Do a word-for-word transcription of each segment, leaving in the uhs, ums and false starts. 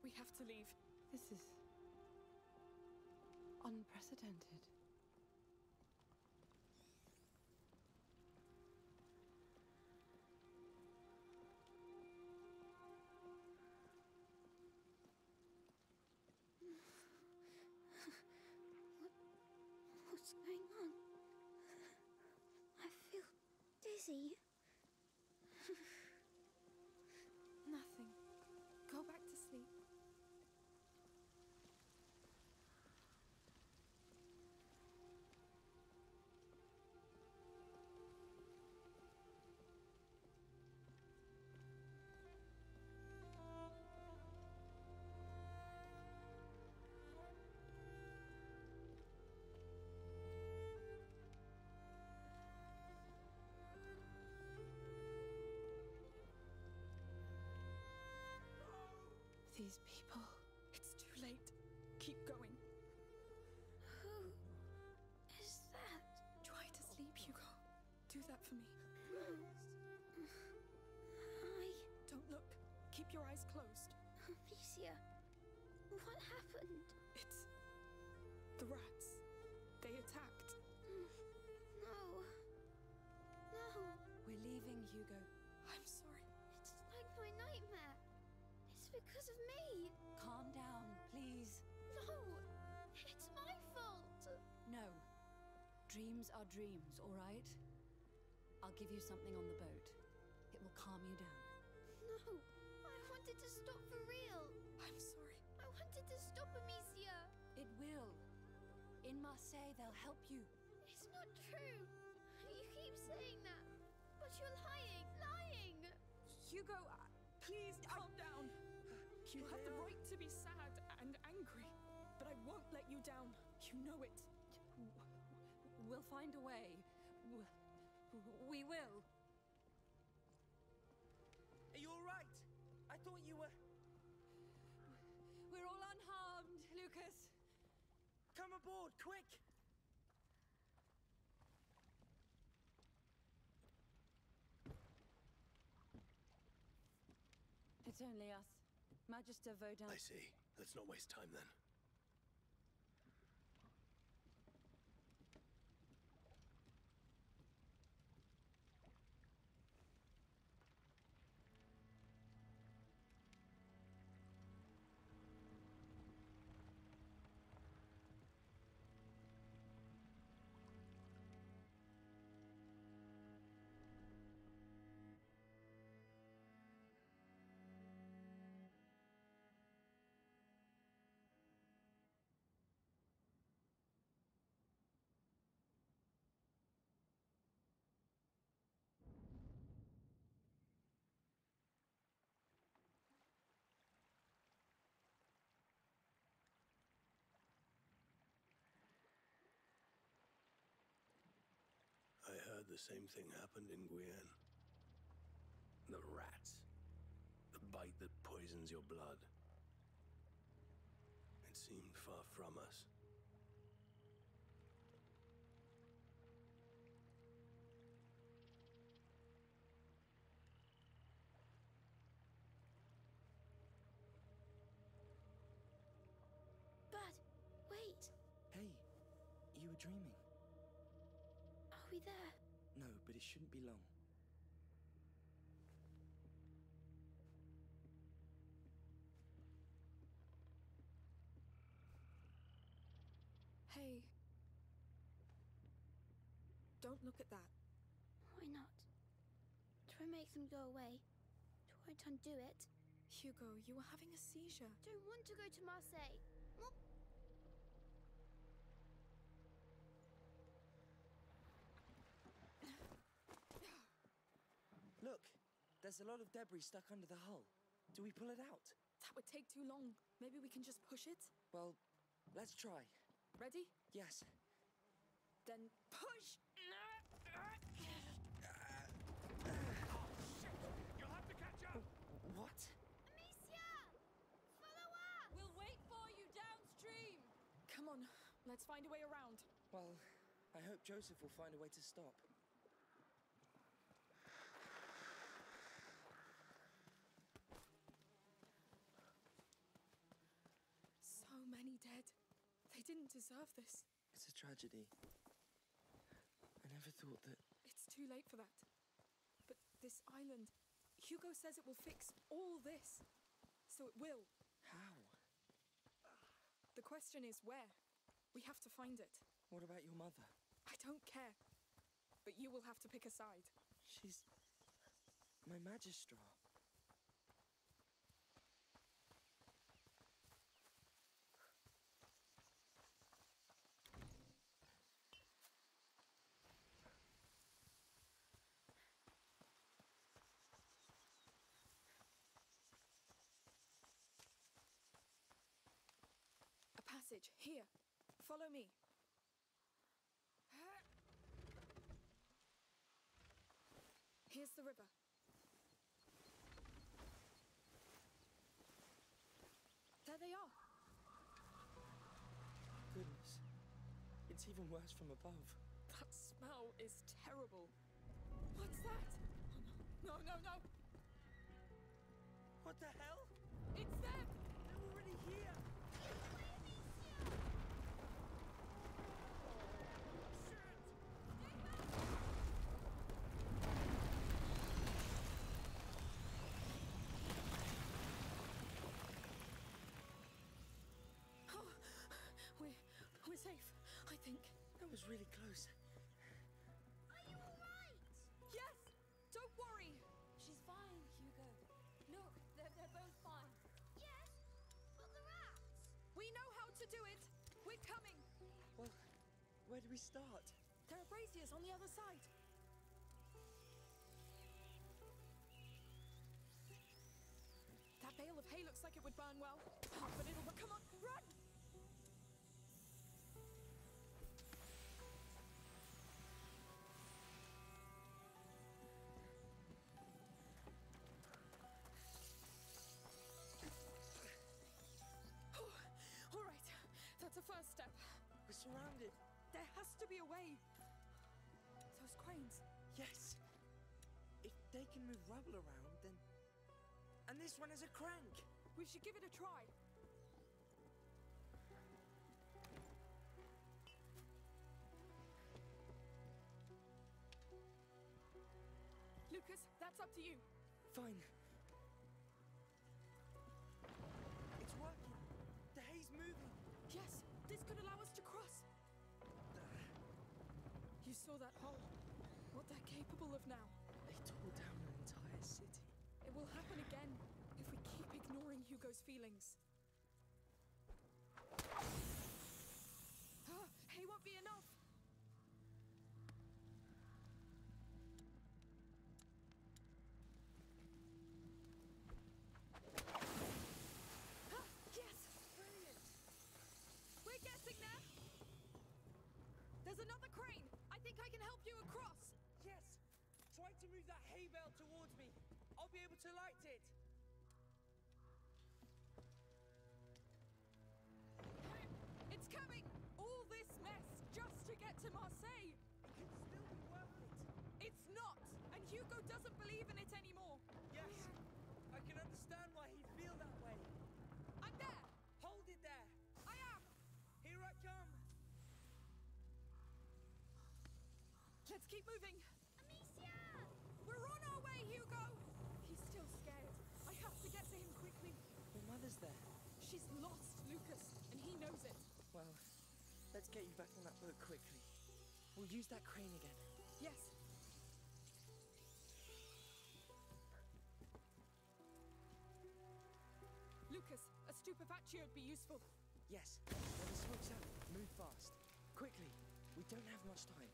We have to leave. This is unprecedented. What, what's going on? I feel dizzy. Nothing. Go back to sleep. These people. It's too late. Keep going. Who is that? Try to sleep, Hugo. Do that for me. I... Don't look. Keep your eyes closed. Amicia, what happened? It's... the rats. They attacked. No. No. We're leaving, Hugo. I'm sorry. It's like my nightmare. It's because of me. Calm down, please. No. It's my fault. No. Dreams are dreams, all right? I'll give you something on the boat. It will calm you down. No. I wanted to stop for real. I'm sorry. I wanted to stop Amicia. It will. In Marseille, they'll help you. It's not true. You keep saying that. But you're lying. Lying. Hugo, I... Please calm down. You have the right to be sad and angry, but I won't let you down. You know it. We'll find a way. We will. Are you all right? I thought you were... We're all unharmed, Lucas. Come aboard, quick! It's only us. Magister Vaudin. I see. Let's not waste time then. I heard the same thing happened in Guyenne. The rats. The bite that poisons your blood. It seemed far from us. But, wait. Hey, you were dreaming. Are we there? No, but it shouldn't be long. Hey. Don't look at that. Why not? Try make them go away. It won't undo it. Hugo, you were having a seizure. Don't want to go to Marseille. Well, Look, there's a lot of debris stuck under the hull. Do we pull it out? That would take too long. Maybe we can just push it? Well, let's try. Ready? Yes. Then push! Oh, shit! You'll have to catch up! What? Amicia! Follow us! We'll wait for you downstream. Come on, let's find a way around. Well, I hope Joseph will find a way to stop. didn't deserve this. It's a tragedy. I never thought that... It's too late for that. But this island, Hugo says it will fix all this. So it will. How? The question is where? We have to find it. What about your mother? I don't care. But you will have to pick a side. She's... my Magistrar. A passage, here. Follow me. Here's the river. There they are. Goodness. It's even worse from above. That smell is terrible. What's that? Oh, no, no, no, no. What the hell? It's them! They're already here! Oh, we're, we're safe, I think. That was really close. Are you alright? Yes! Don't worry! She's fine, Hugo. Look, they're, they're both fine. Yes, but the rats. We know how to do it! We're coming! Well, where do we start? There are braziers on the other side. That bale of hay looks like it would burn well. Oh, but it'll... Come on, run! Oh, all right, that's a first step. We're surrounded. There has to be a way. Those cranes. Yes. If they can move rubble around, then... And this one has a crank. We should give it a try. Lucas, that's up to you. Fine. It's working. The hay's moving. Yes, this could allow us to cross. You saw that hole. What they're capable of now. They tore down an entire city. It will happen again if we keep ignoring Hugo's feelings. Ah, hay won't be enough. Ah, yes! Brilliant! We're getting there! There's another crane! I think I can help you across! Yes! Try to move that hay bale towards me. I'll be able to light it. It's coming! All this mess just to get to Marseille! It can still be worth it. It's not! And Hugo doesn't believe in it anymore! Yes! I can understand why he'd feel that way. I'm there! Hold it there! I am! Here I come! Let's keep moving! Amicia! We're on our way, Hugo! He's still scared. I have to get to him quickly. Your mother's there. She's lost, Lucas, and he knows it. Well, let's get you back on that boat quickly. We'll use that crane again. Yes. Lucas, a stupefaccio would be useful. Yes. When the smoke's out, move fast. Quickly. We don't have much time.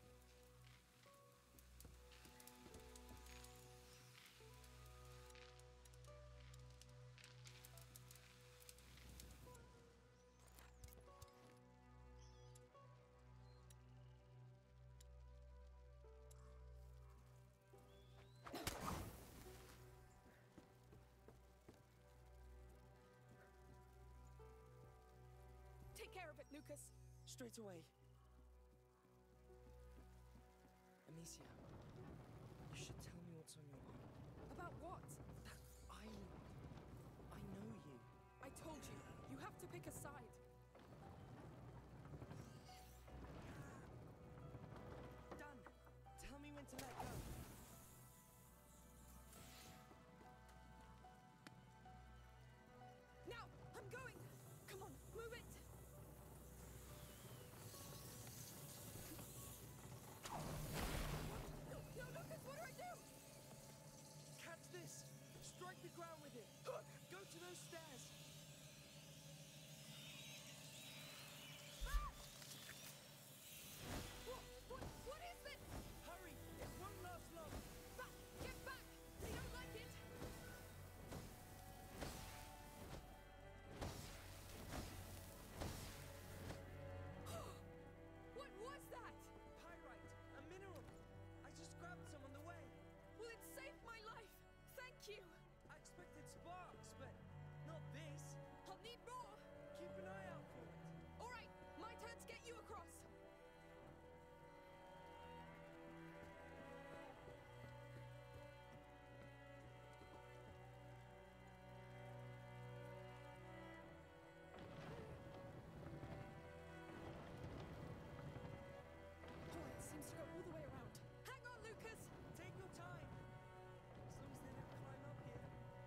Take care of it, Lucas. Straight away. Amicia, you should tell me what's on your arm. About what? That island. I know you. I told you, you have to pick a side. the ground with it. Go to those stairs. What? What? What is this? Hurry! It won't last long. Back! Get back! They don't like it! What was that? Pyrite, a mineral. I just grabbed some on the way. Well, it saved my life. Thank you. I expected sparks, but not this. I'll need more. Keep an eye out for it. All right, my turn to get you across. Oh, it seems to go all the way around. Hang on, Lucas. Take your time. As long as they don't climb up here.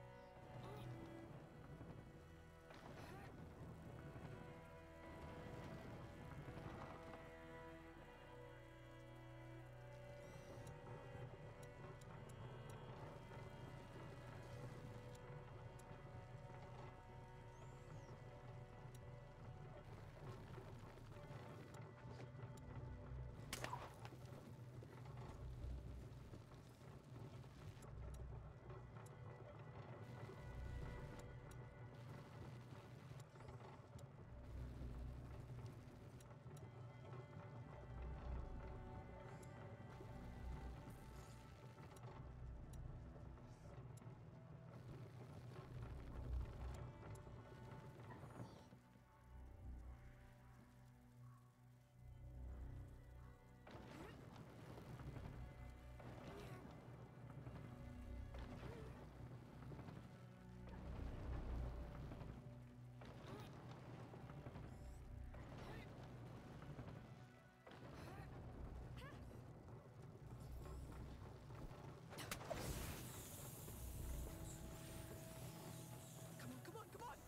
Come on, come on, come on.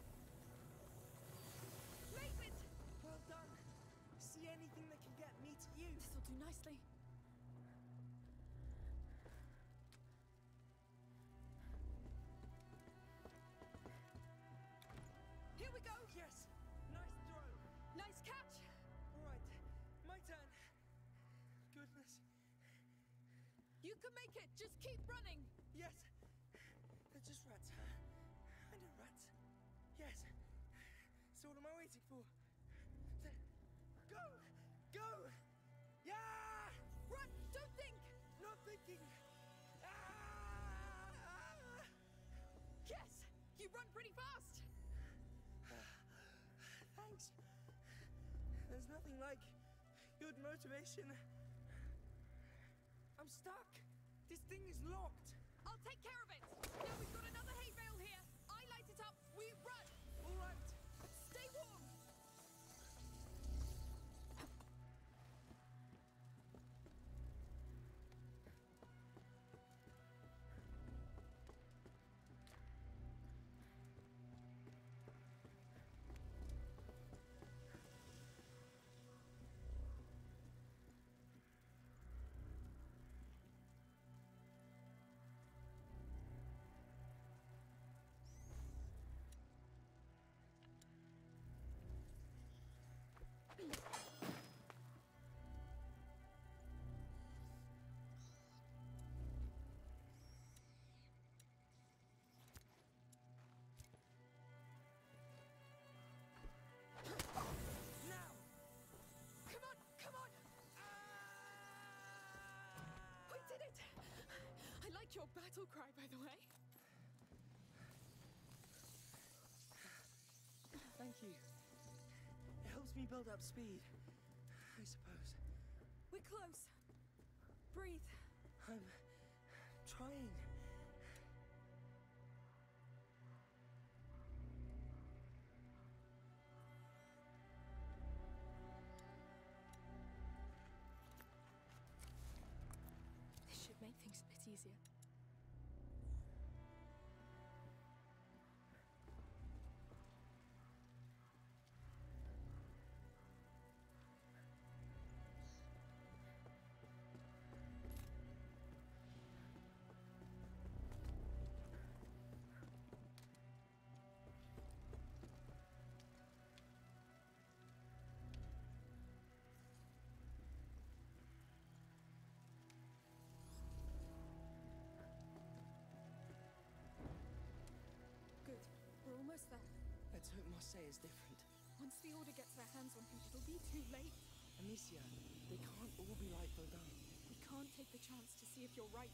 Leave it. Well done. See anything that can get me to you? This'll do nicely. Here we go. Yes. Nice throw. Nice catch. All right. My turn. Goodness. You can make it. Just keep running. Yes. They're just rats. I know rats. Yes. So what am I waiting for? Th- Go! Go! Yeah! Run. Don't think. Not thinking. Ah! Yes. You run pretty fast. Thanks. There's nothing like good motivation. I'm stuck. This thing is locked. I'll take care of it. Now we've got another hay bale here. I light it up. We run. All right. Stay warm. Now. Come on, come on. We did it. I like your battle cry, by the way. Thank you. It helps me build up speed, I suppose. We're close. Breathe. I'm trying. This should make things a bit easier. almost there. Let's hope Marseille is different. Once the Order gets their hands on him, it'll be too late. Amicia, they can't all be like Vaudin. We can't take the chance to see if you're right.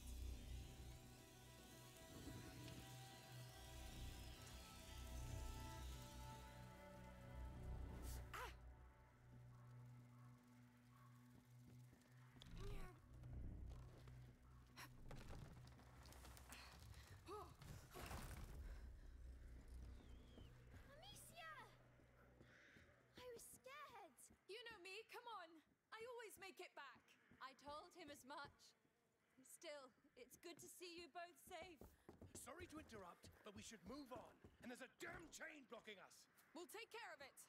Amicia! I was scared. You know me, come on. I always make it back. I told him as much. Still, it's good to see you both safe. Sorry to interrupt, but we should move on. And there's a damn chain blocking us. We'll take care of it.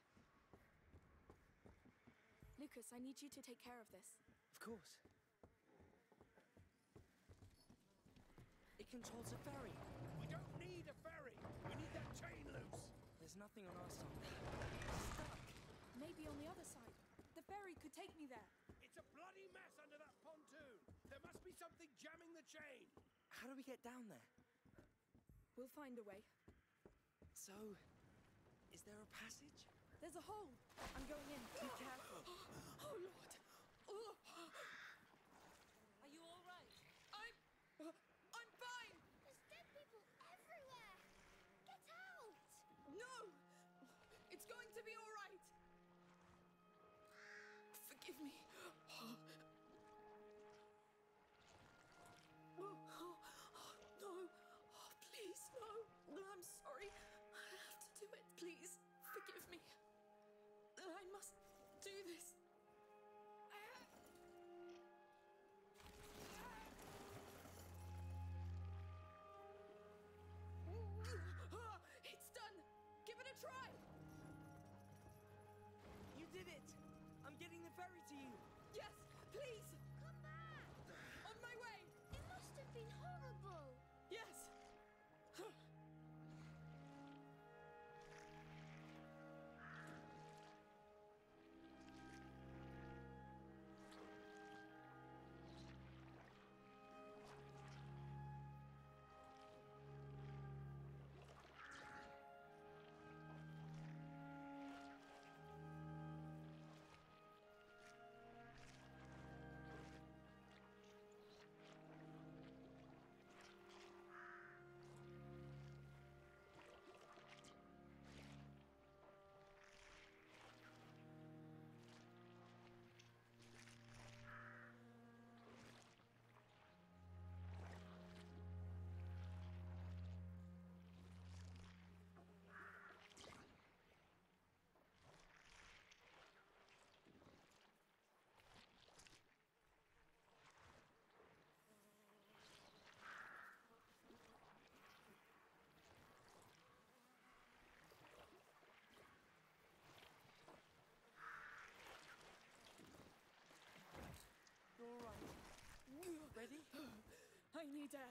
Lucas, I need you to take care of this. Of course. It controls a ferry. We don't need a ferry. We need that chain loose. There's nothing on our side. Stuck. Maybe on the other side. The ferry could take me there. It's a bloody mess under that pontoon. There must be something jamming the chain. How do we get down there? We'll find a way. So, is there a passage? There's a hole. I'm going in. Be careful. Oh, Lord. Oh. Are you all right? I'm... I'm fine. There's dead people everywhere. Get out! No! It's going to be all right. Forgive me. Oh, no. Oh, please, no. No, I'm sorry. I have to do it. Please, forgive me. I must do this. It's done. Give it a try. You did it! I'm getting the ferry to you! Yes, please. Come back! On my way. It must have been horrible. Yes. You're all right. Ready? I need air.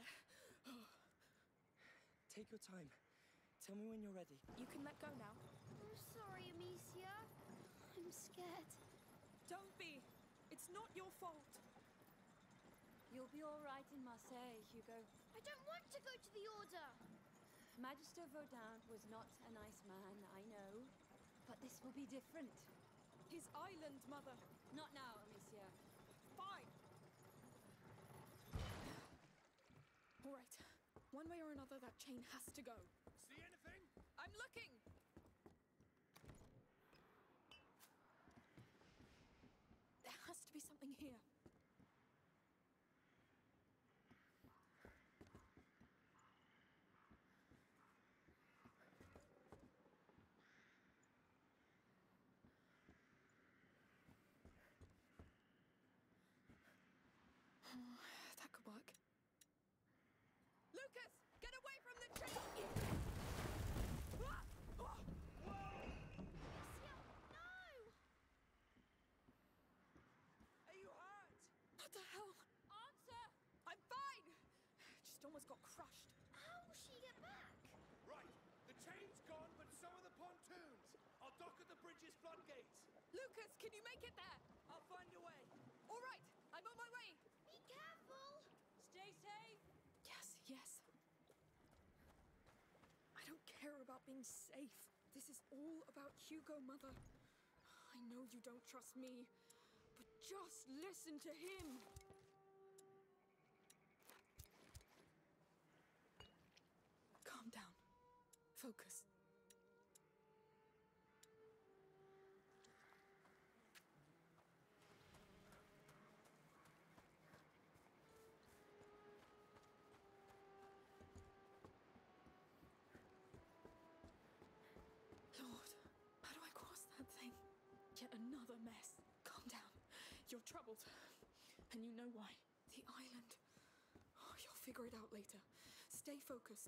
Take your time. Tell me when you're ready. You can let go now. I'm sorry, Amicia. I'm scared. Don't be. It's not your fault. You'll be all right in Marseille, Hugo. I don't want to go to the Order. Magister Vaudin was not a nice man, I know. But this will be different. His island, Mother. Not now, Amicia. Fine. All right. One way or another, that chain has to go. See anything? I'm looking. There has to be something here. That could work. Lucas, get away from the chain! Ah! Ah! Amicia, no! Are you hurt? What the hell? Answer! I'm fine! Just almost got crushed. How will she get back? Right. The chain's gone, but so are the pontoons. I'll dock at the bridge's floodgates. Lucas, can you make it there? I'll find a way. All right, I'm on my way. Be careful! Stay safe! Yes, yes. I don't care about being safe. This is all about Hugo, Mother. I know you don't trust me, but just listen to him. Calm down. Focus. Lord, how do I cross that thing? Yet another mess. Calm down. You're troubled. And you know why. The island. Oh, you'll figure it out later. Stay focused.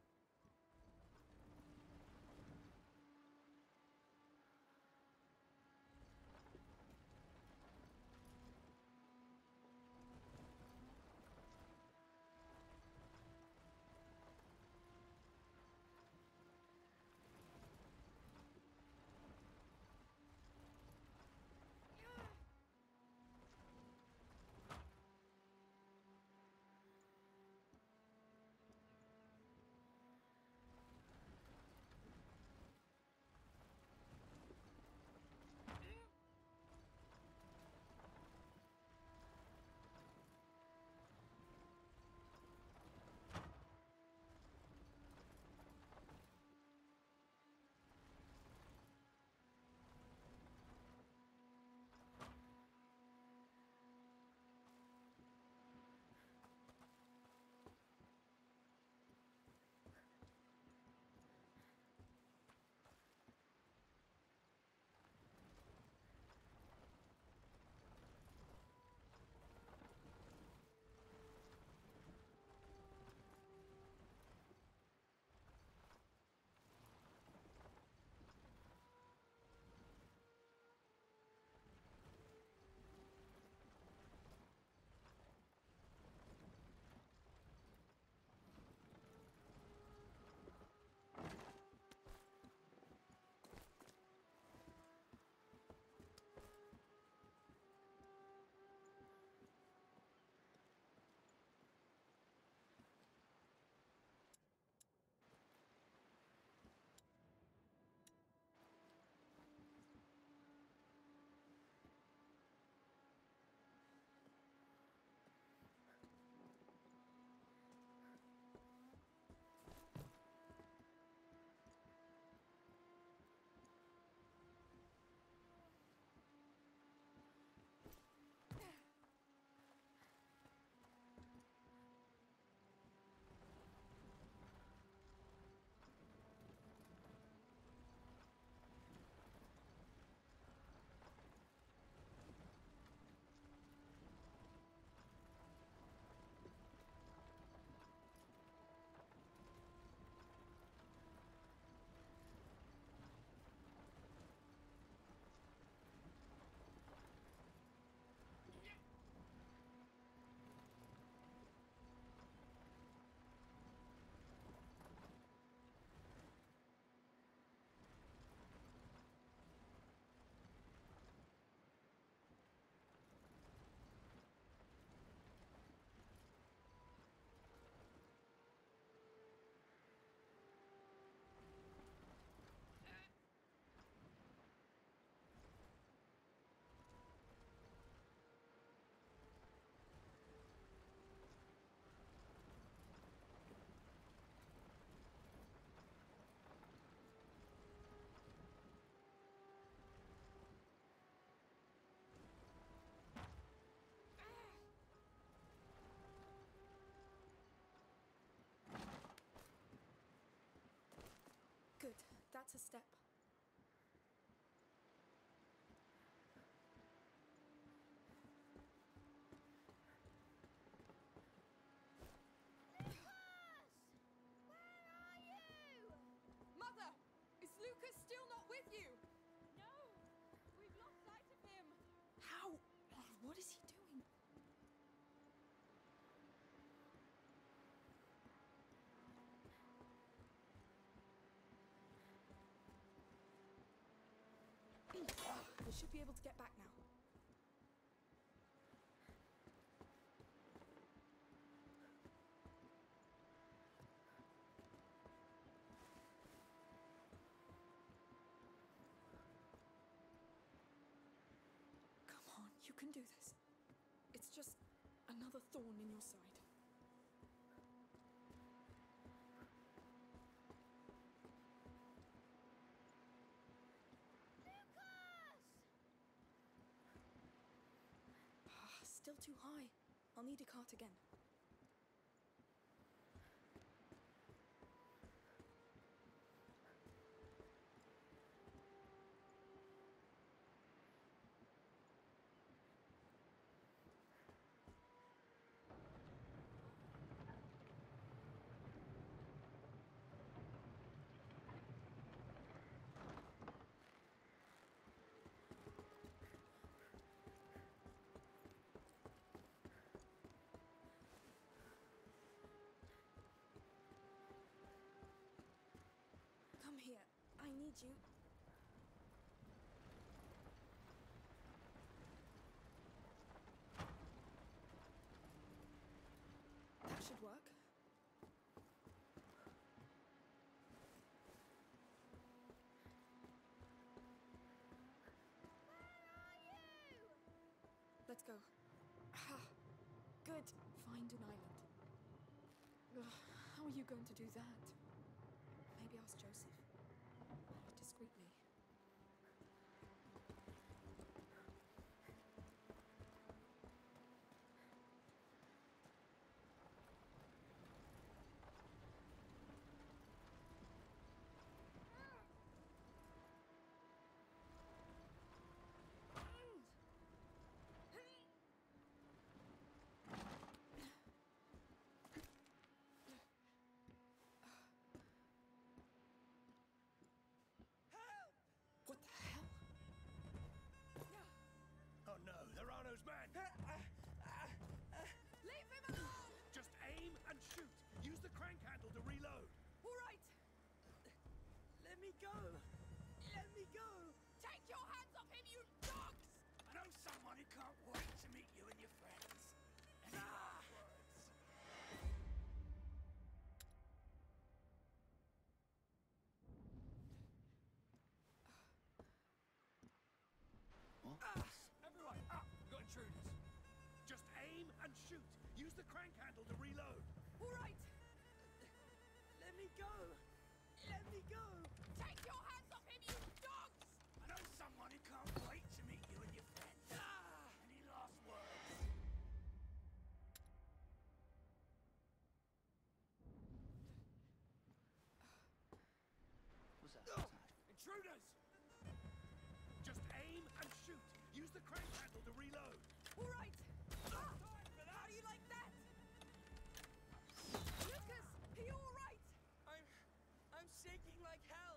Good. That's a step. Mother! Is Lucas still not with you? No! We've lost sight of him! How? What is he doing? We should be able to get back now. You can do this. It's just another thorn in your side. Ah, still too high. I'll need a cart again. Come here. I need you. That should work. Let's go. Ah, good. Find an island. Ugh, how are you going to do that? Maybe ask Joseph. Discreetly. What the hell? Oh no, there are those men! Leave him alone! Just aim and shoot! Use the crank handle to reload! All right! Let me go! Let me go! Take your hands off him, you dogs! I know someone who can't wait to meet you and your friends. Any last words? Everyone, up! We've got intruders. Just aim and shoot. Use the crank handle to reload. All right! Let me go! Let me go! Take your hands off him, you dogs! I know someone who can't wait to meet you and your friends. Any last words? What's that? What's that? Intruders! Just aim and shoot. Use the crank handle to reload. All right! Ah! How do you like that? Lucas, are you all right? I'm... I'm shaking like hell!